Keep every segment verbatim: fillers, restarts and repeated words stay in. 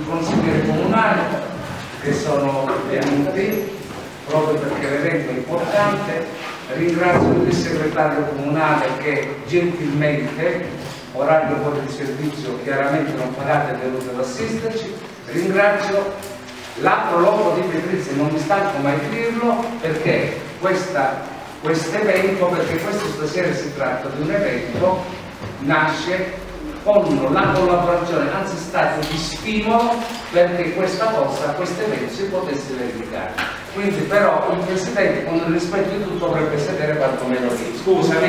consiglieri comunali che sono venuti proprio perché l'evento è importante. Ringrazio il segretario comunale che gentilmente, orario fuori di servizio chiaramente non pagato, è venuto ad assisterci. Ringrazio la Proloco di Petrizia, non mi stanco mai di dirlo, perché questo evento, perché questo stasera si tratta di un evento, nasce con la collaborazione, anzi è stato di stimolo perché questa cosa, questo evento si potesse verificare. Quindi però il Presidente, con il rispetto di tutto, dovrebbe sedere quantomeno lì. Scusami.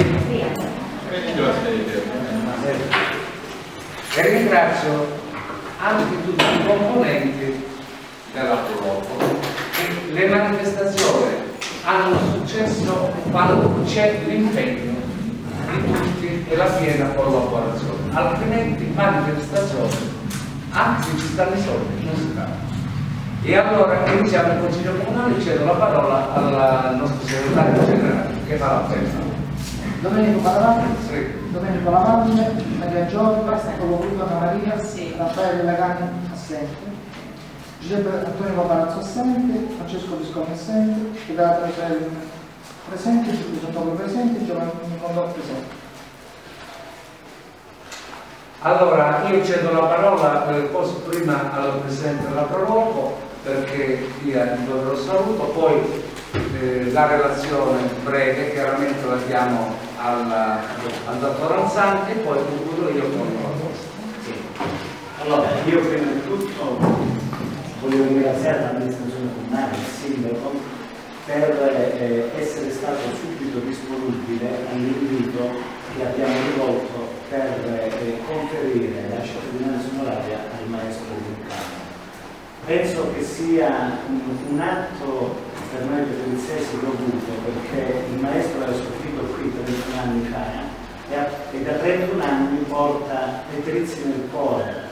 E ringrazio anche tutti i componenti della Proloco. Le manifestazioni hanno successo quando c'è l'impegno di tutti e la piena collaborazione, altrimenti manifestazioni, anche se ci stanno i soldi, non si fa. E allora iniziamo il Consiglio Comunale, cedo la parola al nostro segretario generale che fa l'appello. Domenico Paravante, Sì. Domenico Lavaglia, Maria Giorgia, Luca Maria, sì. Raffaele Lagani assente, Giuseppe Antonio Paparazzo assente, Francesco Visconti assente, Federato presente, Giulio Santoro presente, Giovanni Niccolò presente. Allora io cedo la parola eh, posso prima al Presidente della Proloco perché dia il doveroso saluto, poi eh, la relazione breve chiaramente la diamo alla, al dottor Anzanti e poi concludo io con la cosa. Sì. Allora io prima di tutto voglio ringraziare l'amministrazione comunale, il sindaco, per eh, essere stato subito disponibile all'invito che abbiamo rivolto per eh, conferire la cittadinanza onoraria al maestro Vulcano. Penso che sia un, un atto per noi petriziesi dovuto, perché il maestro era sofferto qui trentuno anni fa e, e da trentuno anni porta Petrizia nel cuore.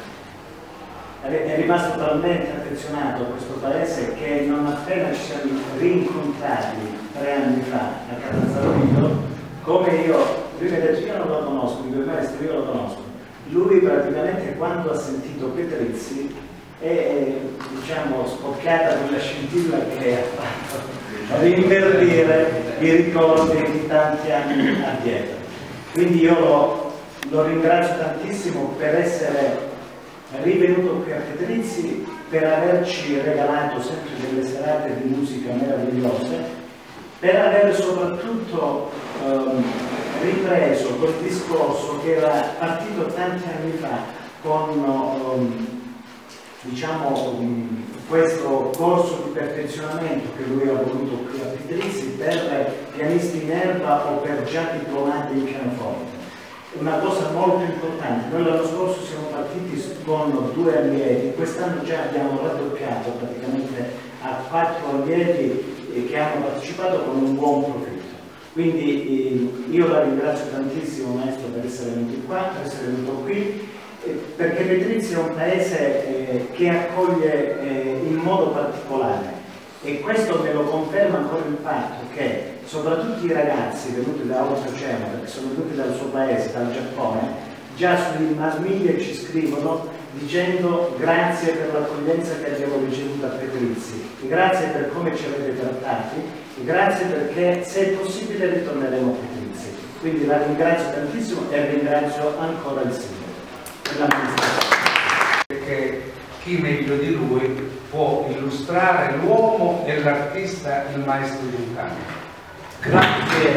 È rimasto talmente affezionato a questo paese che non appena ci siamo rincontrati tre anni fa a Catanzaro, come io, lui mi ha detto io non lo conosco, i due maestri io lo conosco, lui praticamente quando ha sentito Petrizzi è diciamo scoppiata quella scintilla che ha fatto rinverdire i ricordi di tanti anni addietro. Quindi io lo, lo ringrazio tantissimo per essere rivenuto qui a Petrizzi, per averci regalato sempre delle serate di musica meravigliose, per aver soprattutto ehm, ripreso quel discorso che era partito tanti anni fa con um, diciamo um, questo corso di perfezionamento che lui ha voluto qui a Petrizzi per pianisti in erba o per già diplomati in pianoforte. Una cosa molto importante, noi l'anno scorso siamo partiti con due allievi, quest'anno già abbiamo raddoppiato praticamente a quattro allievi che hanno partecipato con un buon profitto. Quindi io la ringrazio tantissimo maestro per essere venuto qua, per essere venuto qui, perché Petrizzi è un paese eh, che accoglie eh, in modo particolare e questo me lo conferma ancora il fatto che soprattutto i ragazzi venuti da oltreoceano, perché sono venuti dal suo paese, dal Giappone, già sui mass media ci scrivono dicendo grazie per l'accoglienza che abbiamo ricevuto a Petrizzi, grazie per come ci avete trattati, grazie perché se è possibile ritorneremo a Petrizzi. Quindi la ringrazio tantissimo e ringrazio ancora il sindaco per l'amministrazione. Perché chi meglio di lui può illustrare l'uomo e l'artista, il maestro Vulcano. Grazie.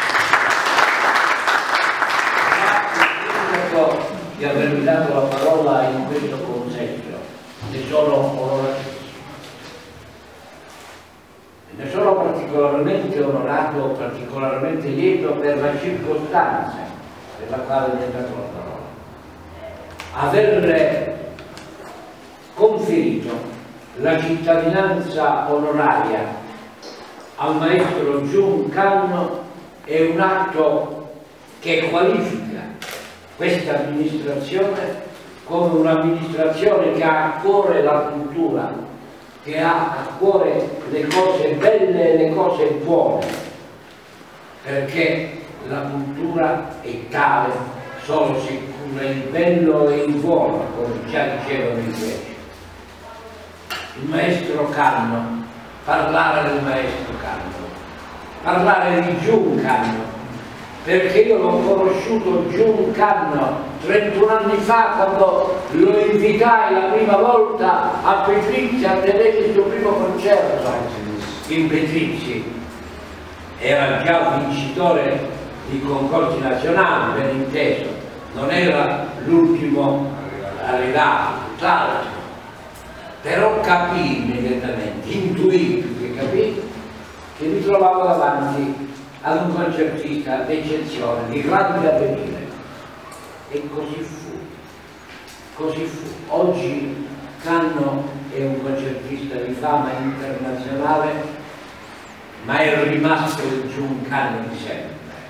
Grazie di avermi dato la parola in questo conseggio. Ne sono onoratissimo. Ne sono particolarmente onorato, particolarmente lieto per la circostanza per la quale mi è dato la parola. Aver conferito la cittadinanza onoraria al maestro Vulcano è un atto che qualifica questa amministrazione come un'amministrazione che ha a cuore la cultura, che ha a cuore le cose belle e le cose buone, perché la cultura è tale solo se cura il bello e il buono, come già dicevano i greci. il maestro Canno, parlare del maestro Canno, parlare di Giuncanno, perché io l'ho conosciuto Giuncanno trentuno anni fa quando lo invitai la prima volta a Petrizzi a tenere il suo primo concerto in Petrizzi. Era già vincitore di concorsi nazionali, ben inteso, non era l'ultimo arrivato, tutt'altro. Però capì immediatamente, intuì più che capì, che mi trovavo davanti ad un concertista d'eccezione, di grande avvenire. E così fu, così fu. Oggi Canno è un concertista di fama internazionale, ma è rimasto il Giuncanno di sempre.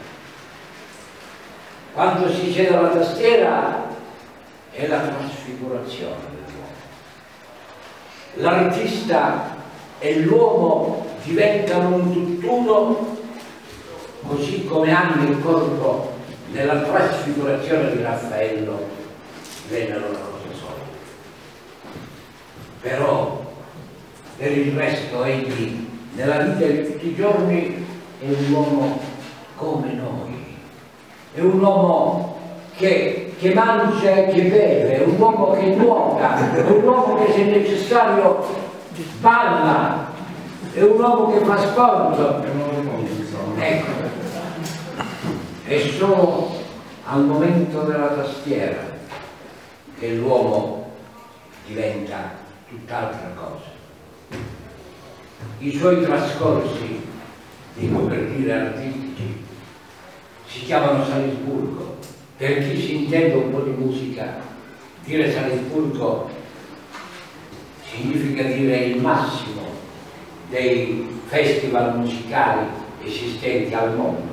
Quando si siede alla tastiera è la trasfigurazione dell'uomo. L'artista e l'uomo diventano un tutt'uno, così come anche il corpo nella trasfigurazione di Raffaello vennero una cosa sola. Però per il resto egli nella vita di tutti i giorni è un uomo come noi, è un uomo che, che mangia e che beve, è un uomo che nuota, è un uomo che se necessario balla, è un uomo che fa sport. Ecco. È solo al momento della tastiera che l'uomo diventa tutt'altra cosa. I suoi trascorsi, dico per dire artistici, si chiamano Salisburgo. Per chi si intende un po' di musica, dire Salisburgo significa dire il massimo dei festival musicali esistenti al mondo.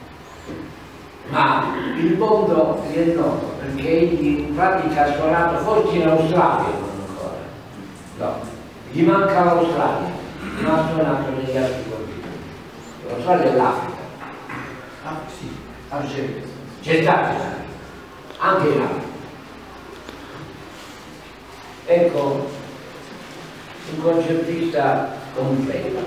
Ma il mondo gli è noto perché egli in pratica ha suonato forse in Australia, non ancora. No, gli manca l'Australia, non ha suonato negli altri continenti. L'Australia è l'Africa. Ah sì, ah, c'è stato anche in Africa. Ecco, un concertista completo.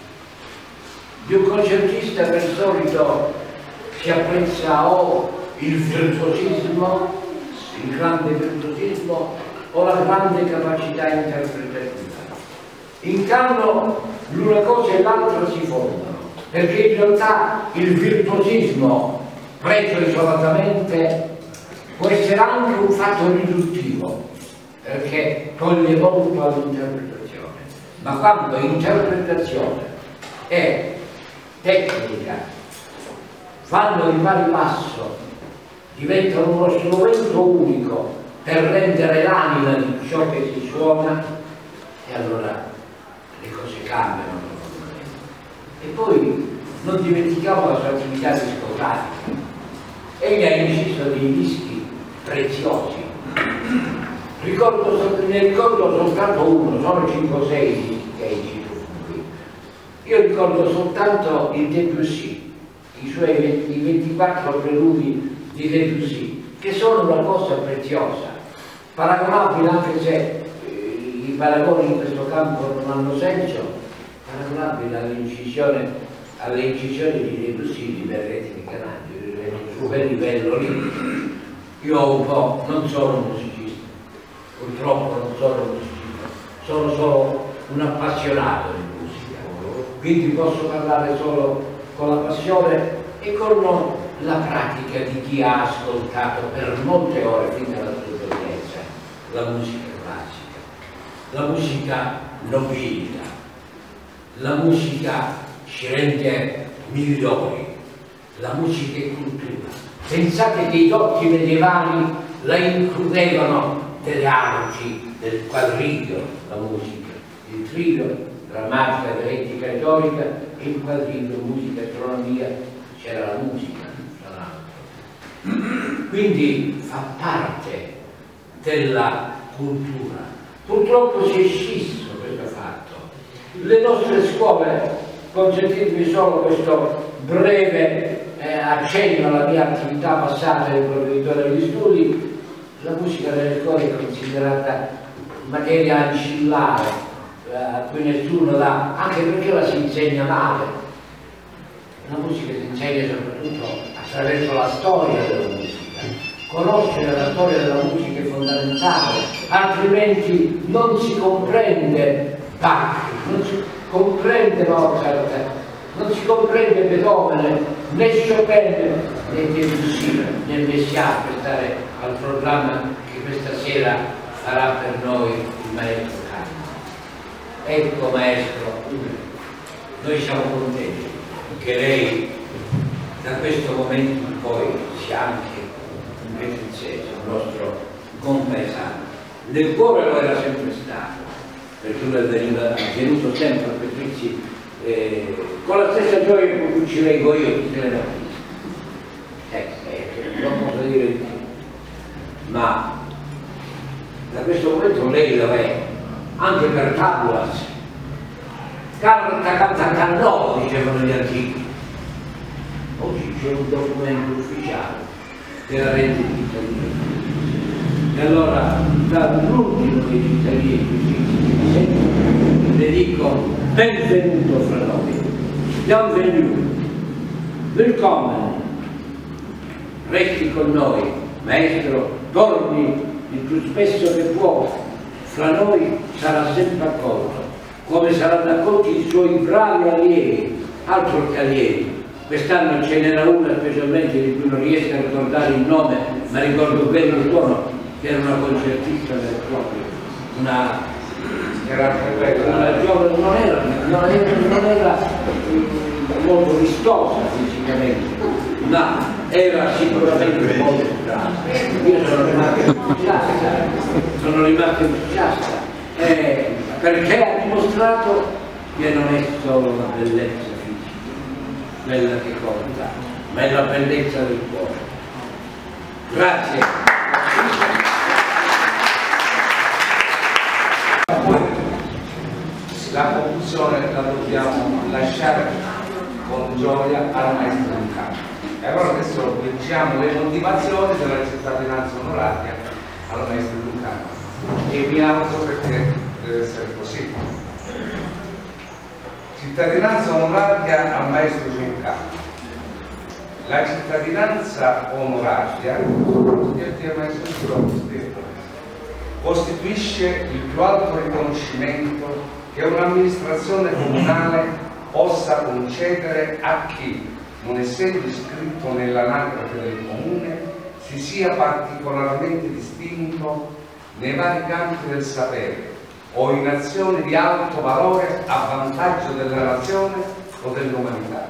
Di un concertista per solito si apprezza o il virtuosismo, il grande virtuosismo o la grande capacità interpretativa. In Canno l'una cosa e l'altra si fondono, perché in realtà il virtuosismo preso isolatamente può essere anche un fatto riduttivo, perché toglie molto all'interpretazione, ma quando interpretazione e tecnica fanno di pari passo, diventano uno strumento unico per rendere l'anima di ciò che si suona, e allora le cose cambiano normalmente. E poi non dimentichiamo la sua attività discografica. Egli ha inciso dei dischi preziosi. Ricordo, ne ricordo soltanto uno, sono cinque o sei dischi che ha inciso qui. Io ricordo soltanto il Debussy, i suoi ventiquattro preludi di Debussy, che sono una cosa preziosa, paragonabile, anche se eh, i paragoni in questo campo non hanno senso, paragonabile all'incisione alle incisioni di Debussy di Berretti di Canadio, su quel livello lì. Io ho un po', non sono un musicista, purtroppo non sono un musicista, sono solo un appassionato di musica, quindi posso parlare solo con la passione e con la pratica di chi ha ascoltato per molte ore fin dalla sua esperienza la musica classica, la musica nobilita, la musica ci rende migliori, la musica è cultura. Pensate che i dotti medievali la includevano delle arti, del quadriglio, la musica, il trio, drammatica, dialettica, retorica, e il quadriglio, musica, astronomia, c'era la musica, tra l'altro. Quindi fa parte della cultura. Purtroppo si è scisso questo fatto. Le nostre scuole, consentitemi solo questo breve eh, accenno alla mia attività passata del provveditore degli studi, la musica delle scuole è considerata materia ancillare a cui nessuno dà, anche perché la si insegna male. La musica si insegna soprattutto attraverso la storia della musica. Conoscere la storia della musica è fondamentale, altrimenti non si comprende Bach, non si comprende Mozart, non si comprende Beethoven, né Chopin, né Debussy, né Messiaen, per stare al programma che questa sera farà per noi il maestro Carlo. Ecco maestro, noi siamo contenti che lei da questo momento in poi sia anche un petrizese, un nostro compaesano. Nel cuore lo era sempre stato, perché lui veniva venuto sempre a Petrizzi eh, con la stessa gioia con cui ci leggo io tutte le notizie. Eh, eh, non posso dire di più. Ma da questo momento lei lo è, anche per tabulas. Carta canta cannò, dicevano gli antichi. Oggi c'è un documento ufficiale che la rende cittadino. E allora, dall'ultimo dei cittadini, le dico benvenuto fra noi. Bienvenue. Willkommen. Resti con noi, maestro, torni il più spesso che può. Fra noi sarà sempre accolto, come saranno accolti i suoi bravi allievi, altro che allievi. Quest'anno ce n'era una specialmente di cui non riesco a ricordare il nome, ma ricordo bene il suono, che era una concertista vera e propria, una, era una giovane, non era, non era, non era molto vistosa fisicamente, ma era sicuramente molto brava. Io sono rimasto entusiasta, sono rimasto entusiasta, eh, perché ha dimostrato che non è solo la bellezza quella che conta, ma è la bellezza del cuore. Grazie. La conclusione la dobbiamo lasciare con gioia al maestro di campo. E allora adesso leggiamo le motivazioni della cittadinanza onoraria al maestro di campo. E mi auguro perché deve essere così. Cittadinanza onoraria al maestro Giuncano. La cittadinanza onoraria costituisce il più alto riconoscimento che un'amministrazione comunale possa concedere a chi, non essendo iscritto nell'anagrafe del comune, si sia particolarmente distinto nei vari campi del sapere o in azioni di alto valore a vantaggio della nazione o dell'umanità.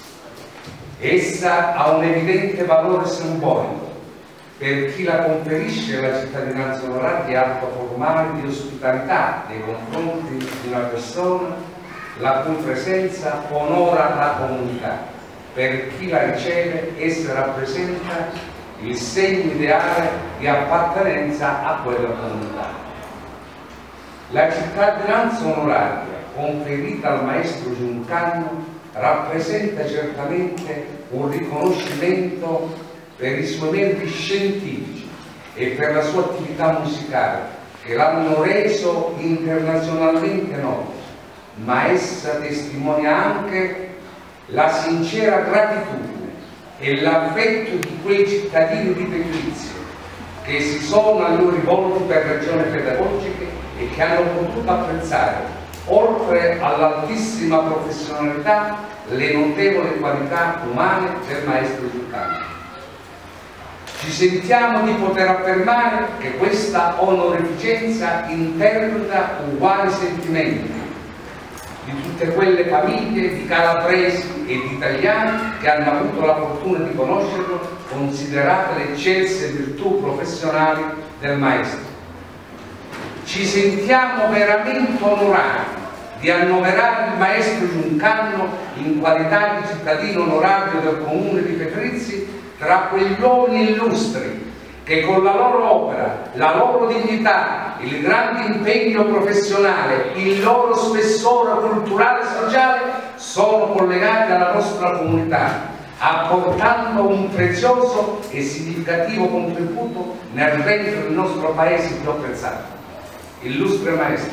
Essa ha un evidente valore simbolico per chi la conferisce. La cittadinanza onoraria è atto formale di ospitalità nei confronti di una persona la cui presenza onora la comunità. Per chi la riceve, essa rappresenta il segno ideale di appartenenza a quella comunità. La cittadinanza onoraria conferita al maestro Giuncano rappresenta certamente un riconoscimento per i suoi meriti scientifici e per la sua attività musicale, che l'hanno reso internazionalmente noto, ma essa testimonia anche la sincera gratitudine e l'affetto di quei cittadini di Petrizio che si sono a lui rivolti per ragioni pedagogiche e che hanno potuto apprezzare, oltre all'altissima professionalità, le notevoli qualità umane del maestro Giuncano. Ci sentiamo di poter affermare che questa onorificenza interpreta uguali sentimenti di tutte quelle famiglie di calabresi e di italiani che hanno avuto la fortuna di conoscerlo, considerate le eccelse virtù professionali del maestro. Ci sentiamo veramente onorati di annoverare il maestro Giuncano in qualità di cittadino onorario del comune di Petrizzi tra quegli uomini illustri che con la loro opera, la loro dignità, il grande impegno professionale, il loro spessore culturale e sociale sono collegati alla nostra comunità, apportando un prezioso e significativo contributo nel rendere il nostro paese più apprezzato. Illustre maestro,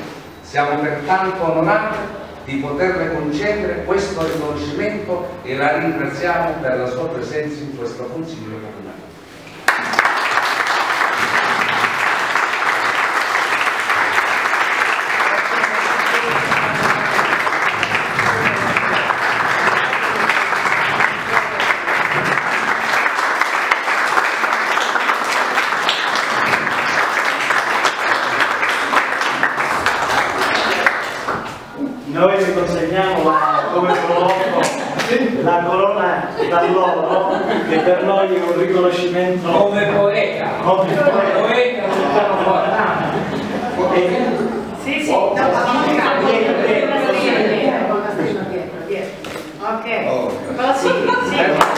Siamo pertanto onorati di poterle concedere questo riconoscimento e la ringraziamo per la sua presenza in questo Consiglio Comunale. Noi vi consegniamo la, come blocco la corona d'alloro, che per noi è un riconoscimento come poeta, come poeta. poeta non E- Sì, sì, no, ma dietro, dietro, ok, però sì, sì.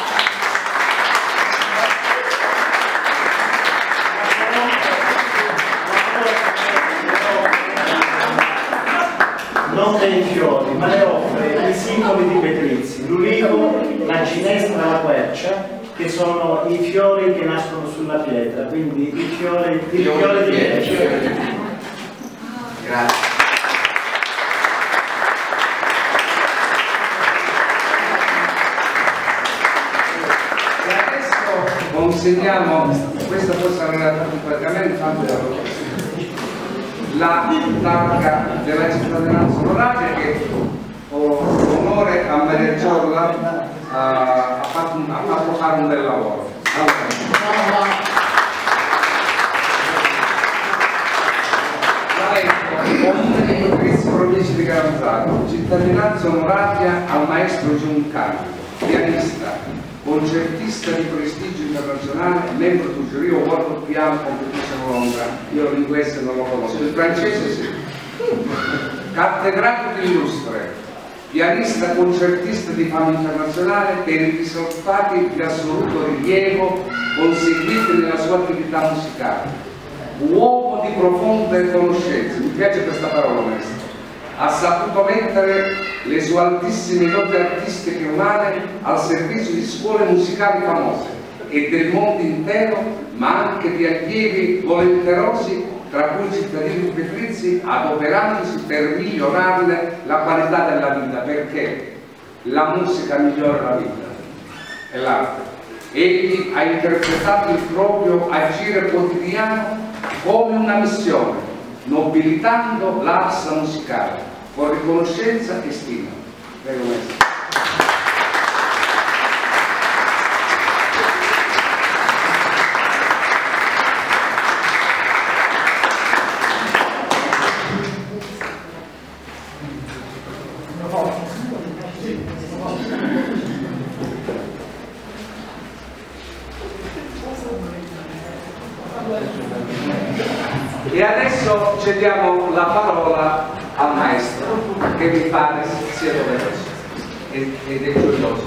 non dei fiori, ma le offre i simboli di Petrizzi, l'ulivo, la ginestra, la quercia, che sono i fiori che nascono sulla pietra, quindi i fiori, il fiore di pietra. Grazie. E adesso consegniamo, questa cosa non era praticamente fatta la targa della cittadinanza onoraria che ho l'onore a Maria Giorla uh, ha, fatto, ha fatto fare un bel lavoro. Comune di Petrizzi, provincia di Catanzaro, cittadinanza onoraria al maestro Giuncano, pianista, concertista di prestigio internazionale, membro del giuria World Piano Competition Londra. Io l'inglese non lo conosco, il francese sì. Cattedratico illustre, pianista concertista di fama internazionale per i risultati di assoluto rilievo conseguiti nella sua attività musicale. Uomo di profonde conoscenze, mi piace questa parola maestro, ha saputo mettere le sue altissime doti artistiche e umane al servizio di scuole musicali famose e del mondo intero, ma anche di allievi volenterosi, tra cui i cittadini di Petrizzi, adoperandosi per migliorarne la qualità della vita, perché la musica migliora la vita, è l'arte. Egli ha interpretato il proprio agire quotidiano come una missione, nobilitando l'arte musicale con riconoscenza e stima. Prego, maestro. E adesso cediamo la parola al maestro, che mi pare sia doveroso ed è gioioso.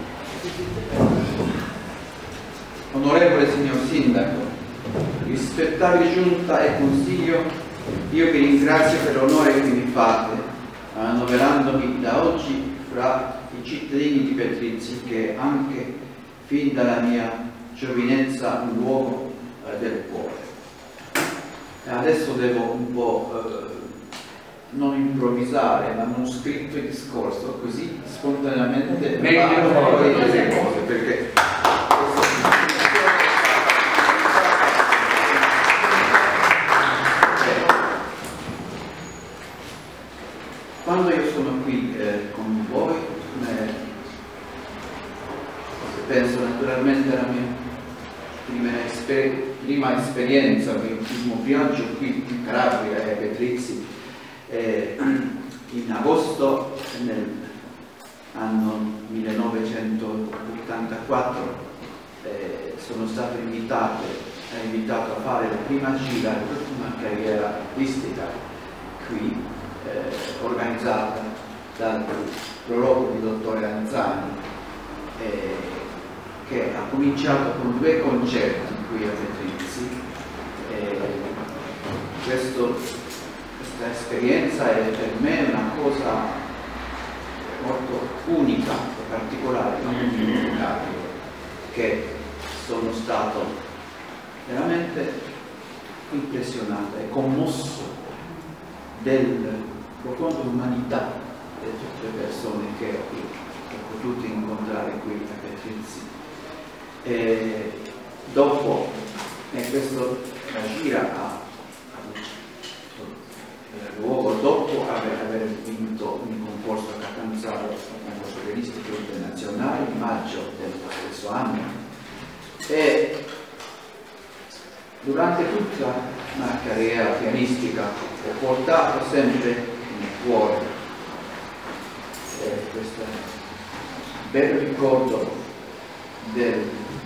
Onorevole signor Sindaco, rispettabile Giunta e Consiglio, io vi ringrazio per l'onore che mi fate, annoverandomi da oggi fra i cittadini di Petrizzi che anche fin dalla mia giovinezza un luogo eh, del cuore. E adesso devo un po' eh, non improvvisare, ma non scritto il discorso, così spontaneamente Meglio vado a dire delle cose, perché quando io sono qui eh, con voi, eh, penso naturalmente alla mia prima, esper prima esperienza, il primo viaggio qui in Calabria e Petrizzi, eh, in agosto nell'anno millenovecentottantaquattro eh, sono stato invitato, eh, invitato a fare la prima gira di una carriera artistica qui, eh, organizzata dal prologo di dottore Anzani, eh, che ha cominciato con due concerti qui a Petrizzi. Eh, questo, questa esperienza è per me una cosa molto unica e particolare, non indimenticabile, che sono stato veramente impressionato e commosso della profonda umanità di tutte le persone che ho potuto incontrare qui a Petrizzi. E dopo, e questo la gira ha luogo dopo aver, aver vinto un concorso a Catanzaro, un concorso realistico internazionale in maggio del stesso anno, e durante tutta la carriera pianistica ho portato sempre nel cuore eh, questo bel ricordo dei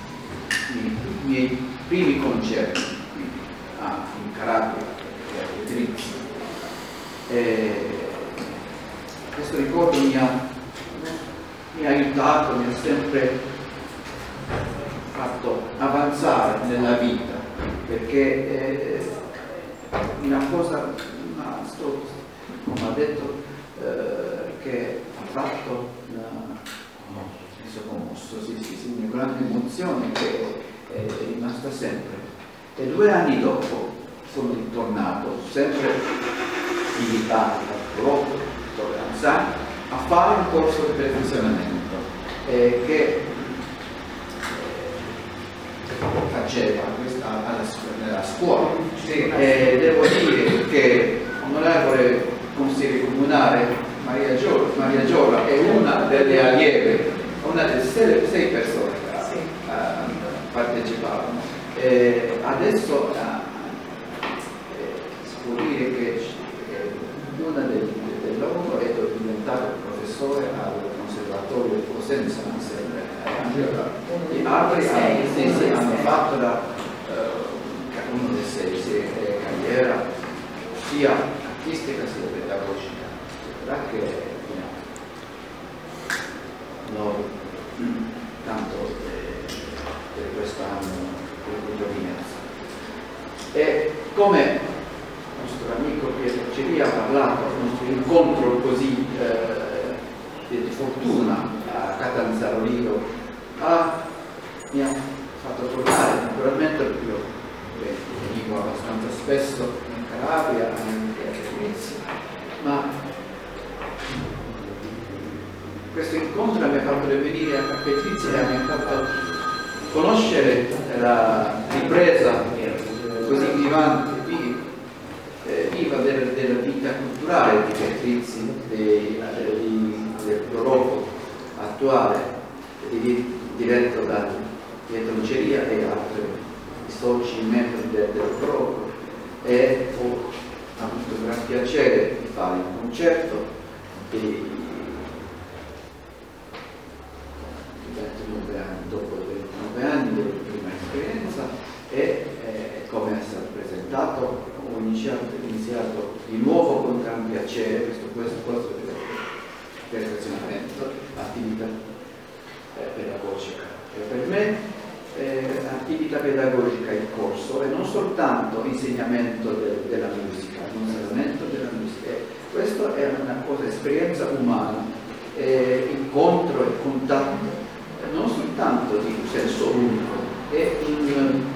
miei primi concerti qui ah, in Calabria e a Petrizzi. E questo ricordo mi ha, mi ha aiutato, mi ha sempre fatto avanzare nella vita, perché è una cosa, una, sto, come ha detto, eh, che ha fatto una, mi sono commosso, sì, sì, sì, una grande emozione che è rimasta sempre. E due anni dopo sono ritornato, sempre invitato da Rocco, Tolleranza, a fare un corso di perfezionamento eh, che faceva questa alla, nella scuola. Sì. E devo dire che l'onorevole consigliere comunale Maria Giola, Maria Giola è una delle allieve, una delle sei, sei persone che sì. uh, partecipavano. E adesso uh, si può dire che una delle del loro è diventato professore al Conservatorio di Cosenza, gli altri hanno, sì, sì, hanno fatto da uh, uno dei sei, sei carriera sia artistica sia pedagogica, da che no, loro tanto eh, per quest'anno per giovinezza. E come nostro amico Pietro Ceri ha parlato del nostro incontro così eh, di fortuna a Catanzaro Lido, ah, mi ha fatto tornare, naturalmente io beh, venivo abbastanza spesso in Calabria, anche a Venezia, ma questo incontro mi ha fatto venire a Petrizzi e mi ha fatto conoscere la ripresa così vivante Eh, viva della, della vita culturale di Petrizzi, de, de, de, del prologo attuale di, diretto da Pietro Ceria e altri soci membri del, del prologo, e ho avuto gran piacere di fare un concerto di ventinove anni, dopo ventinove anni della prima esperienza, e eh, come è stato presentato ho iniziato, iniziato di nuovo con gran piacere questo, questo corso di perfezionamento, attività eh, pedagogica. E per me eh, attività pedagogica il corso e non soltanto insegnamento de, della musica, insegnamento della musica. E questo è una cosa, esperienza umana, eh, incontro e contatto, eh, non soltanto di un senso unico, è in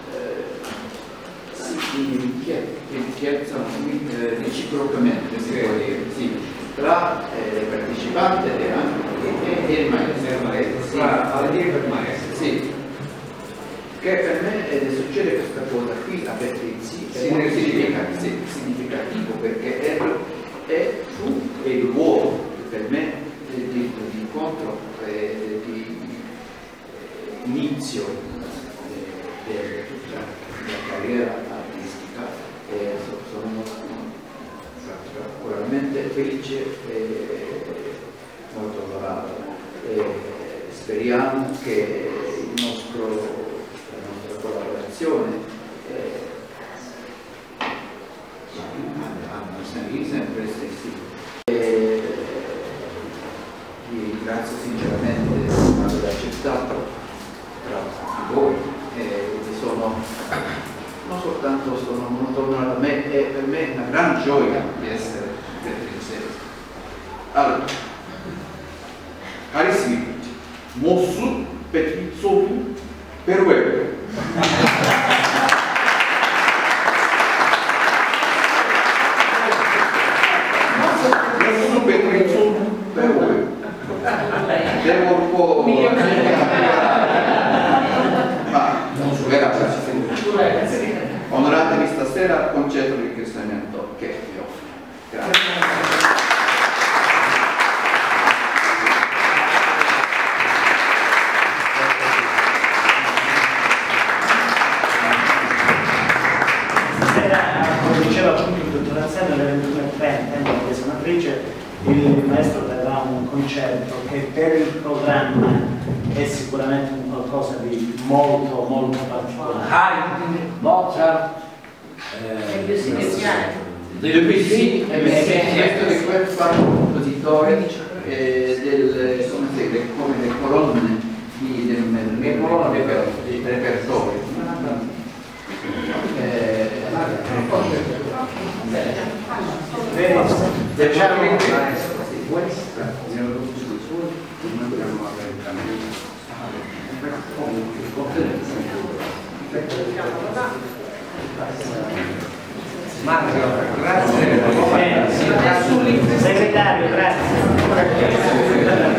richiesta eh, reciprocamente, si può dire, sì, tra eh, il partecipante e, e, e il maestro, tra allievo e il maestro. Sì. Che per me eh, succede questa cosa qui a Petrizzi, è molto significativo, sì, significativo perché è, è, fu, è il luogo per me di, di, di incontro, eh, di eh, inizio di tutta la carriera artistica. E sono sicuramente felice e molto onorato. E speriamo che il nostro, la nostra collaborazione eh, sempre stessi. E vi ringrazio sinceramente per aver accettato tra voi e vi sono non soltanto sono molto onorato a me, è per me una gran gioia di essere Petrizzi. Allora, carissimi tutti, Mossu Petrizzotu Peruello. come diceva appunto il dottor Anselmo, alle ventuno e trenta in chiesa matrice il maestro darà un concerto che per il programma è sicuramente un qualcosa di molto molto particolare. Haydn, Mozart, iniziale. Debussy è questo di quel compositore eh, del, come si dice, come le colonne di, del, del, del reper, repertorio. Eh, Diciamo questa nella sui suoi non abbiamo lentamente Mario, grazie. Segretario, grazie.